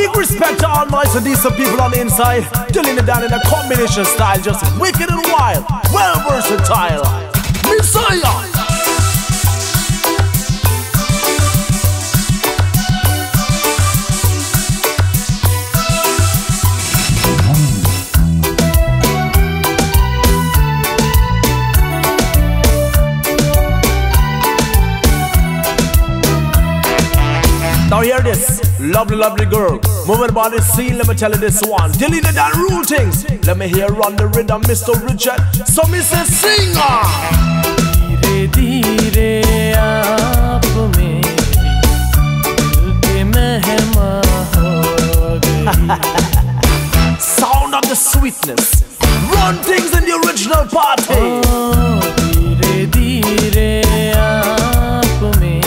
big respect to all nice and decent people on the inside. DilENadan in a combination style, just wicked and wild, well versatile. Messiah. Now hear this, lovely, lovely girl, moving about the scene, let me tell you this one. DilENadan rule things, let me hear on the rhythm, Mr. Richard. So me say singer. Dheere dheere aap mein dil ke mehman ho gayi. Sound of the sweetness, run things in the original party. Dheere dheere aap mein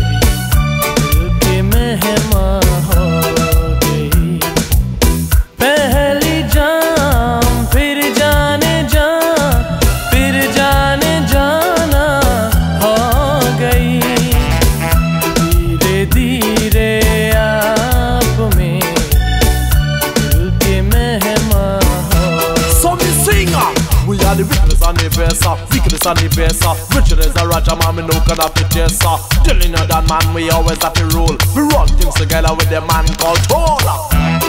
Weakness and the best, richer is a Raja man, me no can have to chase. DilENadan man, we always have to rule. We run things together with the man called Tola.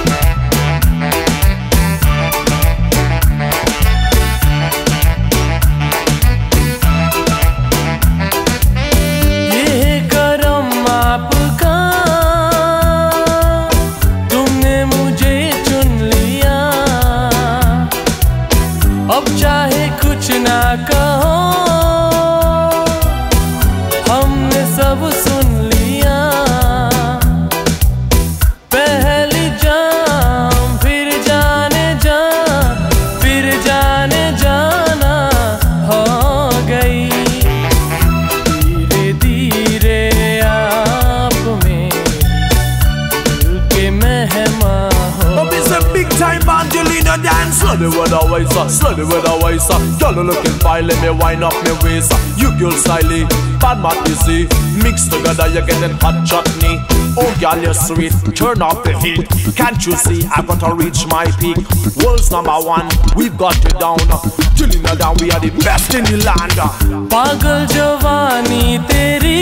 Slowly with a waist, slowly with a waist. Girl looking fine, let me wind up my waist. You girl slyly, bad man busy. Mix together, you're getting hot chutney. Oh girl, you're sweet, turn off the heat. Can't you see, I got to reach my peak. World's #1, we've got it down. DilENadan, we are the best in the land. Pagal jawani teri,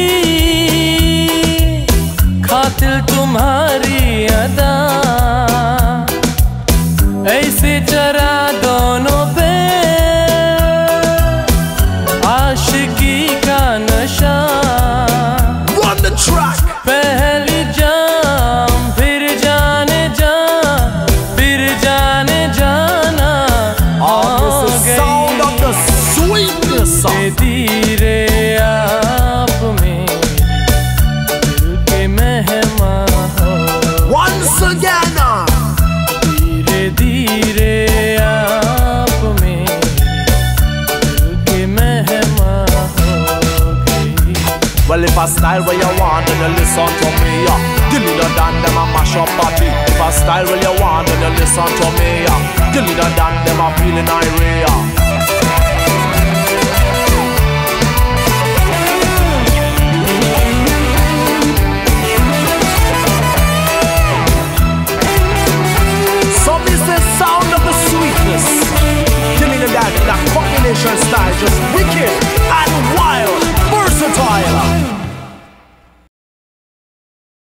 khatil tumhari ada. ऐसे चरा दोनों पे आशिकी का नशा. Run the track. पहली जाम फिर जाने जा, फिर जाने जाना हो गई. Sound of the sweetness. धीरे आप में दिल के मेहमान हो. Once again. धीरे आप में दिल के मेहमान हो गई. Well, if I style where you want, then you listen to me. DilENadan, them a mash up party. If I style where you want, then you listen to me. DilENadan, them a feeling irate.